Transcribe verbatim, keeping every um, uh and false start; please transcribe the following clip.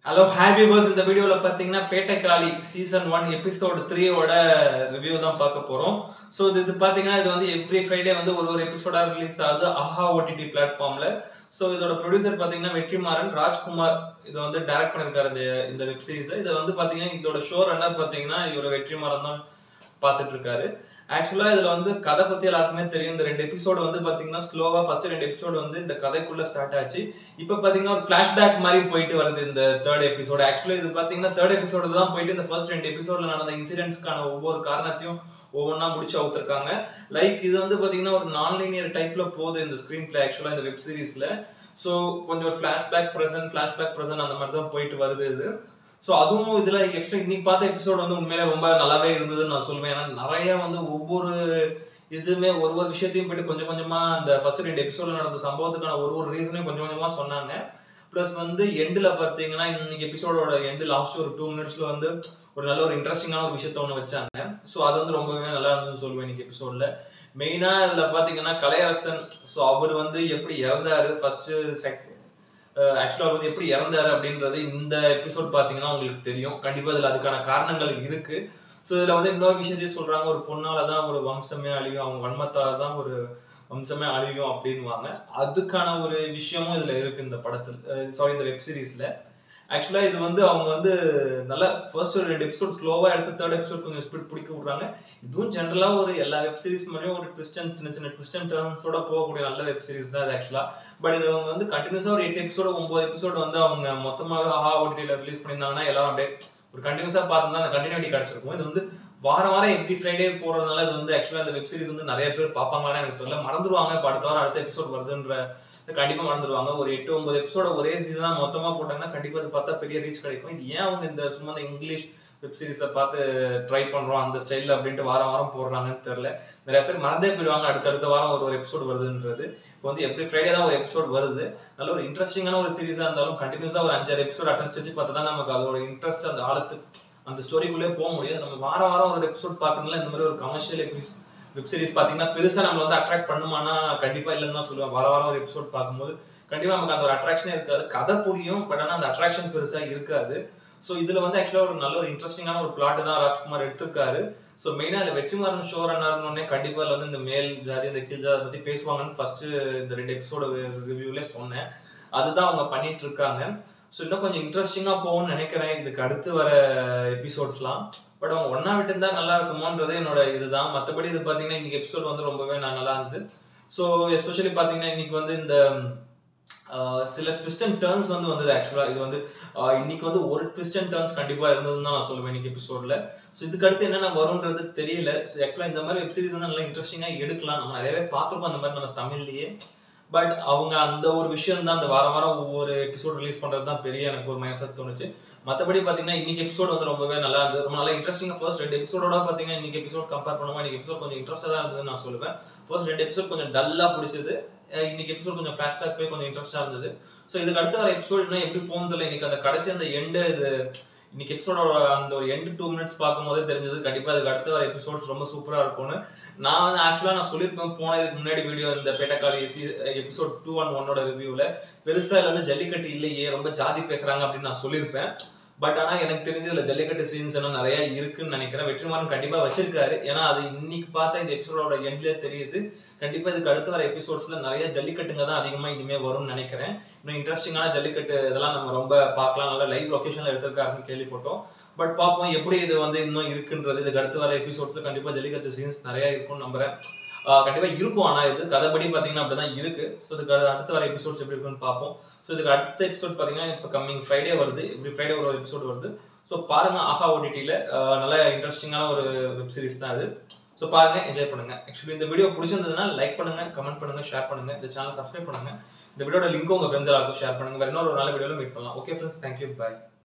Hello, hi viewers. In the video la pathina Pettaikaali season one episode three oda review தான் பார்க்க போறோம். So இது பாத்தீங்கன்னா இது வந்து every Friday வந்து ஒரு ஒரு எபிசோடா ரிலீஸ் ஆகுது ஆஹா O T T பிளாட்ஃபார்ம்ல. So இதோட ப்ரொடியூசர் பாத்தீங்கன்னா வெற்றிமாறன் ராஜ்குமார் இத வந்து டைரக்ட் பண்ணிருக்காரு இந்த இந்த வெப் சீரிஸ். இது வந்து பாத்தீங்கன்னா இதோட ஷோ ரன்னர் பாத்தீங்கன்னா இவர வெற்றிமாறன் தான் பாத்துட்டு இருக்காரு. ஆக்சுவலா இதுல வந்து கதை பத்தி எல்லாருக்குமே தெரியும். இந்த ரெண்டு எபிசோடு வந்து பாத்தீங்கன்னா ஸ்லோவா ஃபர்ஸ்ட் ரெண்டு எபிசோடு வந்து இந்த கதைக்குள்ள ஸ்டார்ட் ஆச்சு. இப்ப பாத்தீங்கன்னா ஒரு பிளாஷ்பேக் மாதிரி போயிட்டு வருது இந்த தேர்ட் எபிசோடு. ஆக்சுவலா இது பாத்தீங்கன்னா தேர்ட் எபிசோடு தான் போயிட்டு இந்த ஃபர்ஸ்ட் ரெண்டு எபிசோட்ல நடந்த இன்சிடென்ட்ஸ்க்கான ஒவ்வொரு காரணத்தையும் ஒவ்வொன்னா முடிச்சு அவுத்திருக்காங்க. லைக் இது வந்து பாத்தீங்கன்னா ஒரு நான் லீனியர் டைப்ல போகுது இந்த ஸ்கிரீன் பிளே ஆக்சுவலா இந்த வெப் சீரிஸ்ல. ஸோ கொஞ்சம் பிளாஷ்பேக் ப்ரெசன்ட் பிளாஷ்பேக் ப்ரெசன்ட் அந்த மாதிரி தான் போயிட்டு வருது இது. ஸோ அதுவும் இதுல ஆக்சுவலா இன்னைக்கு பார்த்த எபிசோட் வந்து உண்மையிலே ரொம்ப நல்லாவே இருந்ததுன்னு நான் சொல்லுவேன். ஏன்னா நிறைய வந்து ஒவ்வொரு இதுவுமே ஒரு ஒரு விஷயத்தையும் போயிட்டு கொஞ்சம் கொஞ்சமா அந்த ஃபர்ஸ்ட் ரெண்டு எபிசோட்ல நடந்த சம்பவத்துக்கான ஒரு ஒரு ரீசனையும் கொஞ்சம் கொஞ்சமா சொன்னாங்க. பிளஸ் வந்து எண்டில் பார்த்தீங்கன்னா இன்னைக்கு எபிசோடோட எண்டு லாஸ்ட் ஒரு டூ மினிட்ஸ்ல வந்து ஒரு நல்ல ஒரு இன்ட்ரெஸ்டிங்கான ஒரு விஷயத்த ஒன்று வச்சாங்க. ஸோ அது வந்து ரொம்பவே நல்லா இருந்ததுன்னு சொல்லுவேன் இன்னைக்கு எபிசோட்ல. மெயினா இதுல பாத்தீங்கன்னா கலையரசன், ஸோ அவர் வந்து எப்படி இறந்தாரு ஃபர்ஸ்ட் செக் ஆக்சுவலா அவர் வந்து எப்படி இறந்தாரு அப்படின்றது இந்த எபிசோட் பாத்தீங்கன்னா உங்களுக்கு தெரியும். கண்டிப்பா இதுல அதுக்கான காரணங்கள் இருக்கு. ஸோ இதுல வந்து இன்னொரு விஷயத்தையும் சொல்றாங்க, ஒரு பொண்ணாலதான் ஒரு வம்சமே அழியும், அவங்க வன்மத்தாலதான் ஒரு வம்சமே அழியும் அப்படின்வாங்க. அதுக்கான ஒரு விஷயமும் இதுல இருக்கு இந்த படத்துல, சாரி இந்த வெப் சீரிஸ்ல. ஆக்சுவலா இது வந்து அவங்க வந்து நல்லா ஃபர்ஸ்ட் ஒரு ரெண்டு எபிசோட் ஸ்லோவா எடுத்து தேர்ட் எபிசோட் கொஞ்சம் ஸ்பீட் பிடிக்க விடுறாங்க. இதுவும் ஜென்ரலா ஒரு எல்லா வெப் சீரிஸ் மாதிரியும் ஒரு ட்விஸ்ட் அண்ட் சின்ன சின்ன ட்விஸ்ட் அண்ட் டர்ன்ஸோட போகக்கூடிய நல்ல வெப் சீரிஸ் தான் இது ஆக்சுவலா. பட் இது அவங்க வந்து கண்டினியூஸா ஒரு எட்டு எபிசோட ஒன்பது எபிசோட் வந்து அவங்க மொத்தமாக ஆஹா O T T ல ரிலீஸ் பண்ணியிருந்தாங்கன்னா எல்லாரும் அப்படியே ஒரு கண்டினியூஸா பார்த்துருந்தா அந்த கண்டினியூட்டி கிடைச்சிருக்கும். இது வந்து வாரம் வாரம் எவ்ரி ஃப்ரைடே போறதுனால இது வந்து ஆக்சுவலா இந்த வெப் சீரிஸ் வந்து நிறைய பேர் பார்ப்பாங்களான்னு எனக்கு தெரியல. மறந்துடுவாங்க இப்போ அடுத்த வாரம் அடுத்த எபிசோட் வருதுன்ற கண்டிப்பா மறந்துடுவாங்க. ஒரு எட்டு ஒன்பது எபிசோட ஒரே சீசனா மொத்தமா போட்டாங்கன்னா கண்டிப்பா அது பார்த்தா பெரிய ரீச் கிடைக்கும். இது ஏன் அவங்க இந்த சும்மா இங்கிலீஷ் வெப் சீரிஸை பார்த்து ட்ரை பண்றோம் அந்த ஸ்டைல் அப்படின்ட்டு வாரம் வாரம் போடுறாங்கன்னு தெரியல. நிறைய பேர் மறந்தே போயிடுவாங்க அடுத்தடுத்த வாரம் ஒரு ஒரு எபிசோட் வருதுன்றது. இப்போ வந்து எவ்ரி ஃப்ரைடே தான் ஒரு எபிசோட் வருது. நல்ல ஒரு இன்ட்ரெஸ்டிங்கான ஒரு சீரிஸா இருந்தாலும் கண்டினியூஸா ஒரு அஞ்சாறு எபிசோட் அட்டென்ட் வச்சு பார்த்தா தான் நமக்கு அதோட இன்ட்ரெஸ்ட் அந்த ஆழத்து அந்த ஸ்டோரிக்குள்ளே போக முடியாது. நம்ம வாரம் வாரம் ஒரு எபிசோட் பார்க்கறதுல இந்த மாதிரி ஒரு கமர்ஷியல் எபிசோட் வெப் சீரிஸ் பாத்தீங்கன்னா பெருசா நம்மள வந்து அட்ராக்ட் பண்ணுமானா கண்டிப்பா இல்லைன்னு தான் சொல்லுவேன். வார வாரம் ஒரு எபிசோட் பார்க்கும்போது கண்டிப்பா நமக்கு அந்த ஒரு அட்ராக்ஷனே இருக்காது. கதை புரியும், பட் ஆனால் அந்த அட்ராக்ஷன் பெருசா இருக்காது. ஸோ இதுல வந்து ஆக்சுவலா ஒரு நல்ல ஒரு இன்ட்ரெஸ்டிங்கான ஒரு பிளாட் தான் ராஜ்குமார் எடுத்திருக்காரு. ஸோ மெயினா இந்த வெற்றிமாறன் ஷோ ரன்னர்னே கண்டிப்பா வந்து இந்த மேல் ஜாதி இந்த கீழ் ஜாதி பத்தி பேசுவாங்கன்னு ஃபர்ஸ்ட் இந்த ரெண்டு எபிசோட ரிவ்யூல சொன்னேன். அதுதான் அவங்க பண்ணிட்டு இருக்காங்க. ஸோ இன்னும் கொஞ்சம் இன்ட்ரெஸ்டிங்கா போகும்னு நினைக்கிறேன் இதுக்கு அடுத்து வர எபிசோட்ஸ்லாம். பட் அவங்க ஒன்னா விட்டு இருந்தா நல்லா இருக்குமோன்றது என்னோட இதுதான். மற்றபடி இது பாத்தீங்கன்னா இன்னைக்கு எபிசோட் வந்து ரொம்பவே நல்லா இருந்தது. ஸோ எஸ்பெஷலி பாத்தீங்கன்னா இன்னைக்கு வந்து இந்த சில ட்விஸ்ட் அண்ட் டர்ன்ஸ் வந்து வந்தது. ஆக்சுவலா இது வந்து இன்னைக்கு வந்து ஒரு ட்விஸ்ட் அண்ட் டர்ன்ஸ் கண்டிப்பா இருந்ததுன்னு தான் நான் சொல்லுவேன் இன்னைக்கு எபிசோட்ல. ஸோ இதுக்கு அடுத்து என்னென்ன வரும்ன்றது தெரியல. ஆக்சுவலா இந்த மாதிரி வெப் சீரிஸ் வந்து நல்லா இன்ட்ரெஸ்டிங்கா எடுக்கலாம். நம்ம நிறையவே பார்த்துருக்கோம் அந்த மாதிரி நம்ம தமிழ்லயே. பட் அவங்க அந்த ஒரு விஷயம் தான் அந்த வாரம் வாரம் ஒவ்வொரு எபிசோட் ரிலீஸ் பண்றது தான் பெரிய எனக்கு ஒரு மைனஸா தோணுச்சு. மற்றபடி பாத்தீங்கன்னா இன்னைக்கு எபிசோட் வந்து ரொம்பவே நல்லா இருந்தது. ரொம்ப நல்லா இன்ட்ரெஸ்டிங்கா ஃபர்ஸ்ட் ரெண்டு எபிசோட பாத்தீங்கன்னா இன்னைக்கு எபிசோட் கம்பேர் பண்ணும்போது இன்னைக்கு எபிசோட் கொஞ்சம் இன்ட்ரெஸ்டா தான் இருந்ததுன்னு நான் சொல்லுவேன். ஃபர்ஸ்ட் ரெண்டு எபிசோட் கொஞ்சம் டல்லா பிடிச்சது, இன்னைக்கு எபிசோட் கொஞ்சம் ஃபிளாஷ்பேக் போய் கொஞ்சம் இன்ட்ரெஸ்டா இருந்தது. ஸோ இதுக்கு அடுத்த வர எபிசோட் இன்னும் எப்படி போகுதுல இன்னைக்கு அந்த கடைசி அந்த எண்டு இது இன்னைக்கு எபிசோடோட அந்த ஒரு எண்டு டூ மினிட்ஸ் பார்க்கும் போதே தெரிஞ்சது கண்டிப்பா அதுக்கு அடுத்த வர எபிசோட்ஸ் ரொம்ப சூப்பரா இருக்கும்னு. நான் வந்து ஆக்சுவலா நான் சொல்லியிருப்பேன் போன இதுக்கு முன்னாடி வீடியோ இந்த பேட்டக்காளி எபிசோட் டூ ஒன் ஒன்னோட ரிவ்யூல பெருசா இதுல வந்து ஜல்லிக்கட்டு இல்லையே ரொம்ப ஜாதி பேசுறாங்க அப்படின்னு நான் சொல்லியிருப்பேன். பட் ஆனா எனக்கு தெரிஞ்சு இதுல ஜல்லிக்கட்டு சீன்ஸ் எல்லாம் நிறைய இருக்குன்னு நினைக்கிறேன். வெற்றிமாறன் கண்டிப்பா வச்சிருக்காரு. ஏன்னா அது இன்னைக்கு பார்த்தா இந்த எபிசோடோட எண்ட்லயே தெரியுது. கண்டிப்பா இதுக்கு அடுத்து வர எபிசோட்ஸ்ல நிறைய ஜல்லிக்கட்டுங்க தான் அதிகமா இனிமே வரும்னு நினைக்கிறேன். இன்னும் இன்ட்ரெஸ்டிங்கான ஜல்லிக்கட்டு இதெல்லாம் நம்ம ரொம்ப பார்க்கலாம். நல்லா லைவ் லொகேஷன்ல எடுத்திருக்காருன்னு கேள்விப்பட்டோம். பட் பார்ப்போம் எப்படி இது வந்து இன்னும் இருக்குன்றது. இதுக்கு அடுத்து வர எபிசோட்ஸ்ல கண்டிப்பா ஜல்லிக்கட்டு சீன்ஸ் நிறைய இருக்கும்னு நம்புறேன். கண்டிப்பா இருக்கும். ஆனா இது கதைப்படி பாத்தீங்கன்னா அப்படிதான் இருக்கு. ஸோ இதுக்கு அடுத்து வர எபிசோட்ஸ் எப்படி இருக்குன்னு பார்ப்போம். ஸோ இதுக்கு அடுத்த எபிசோட் பாத்தீங்கன்னா இப்போ கம்மிங் ஃப்ரைடே வருது. எவ்ரி ஃப்ரைடே ஒரு எபிசோட் வருது. ஸோ பாருங்க ஆஹா O T T ல நல்ல இன்ட்ரெஸ்டிங்கான ஒரு வெப் சீரிஸ் தான் அது. ஸோ பாருங்க, என்ஜாய் பண்ணுங்க. ஆக்சுவலி இந்த வீடியோ பிடிச்சிருந்ததுன்னா லைக் பண்ணுங்க, கமெண்ட் பண்ணுங்க, ஷேர் பண்ணுங்க, இந்த சேனல் சப்ஸ்கிரைப் பண்ணுங்க. இந்த வீடியோட லிங்க் உங்க ஃப்ரெண்ட்ஸ் எல்லாருக்கும் ஷேர் பண்ணுங்க. வேற இன்னொரு நல்ல வீடியோல மீட் பண்ணலாம். ஓகே ஃப்ரெண்ட்ஸ், தேங்க்யூ, பாய்.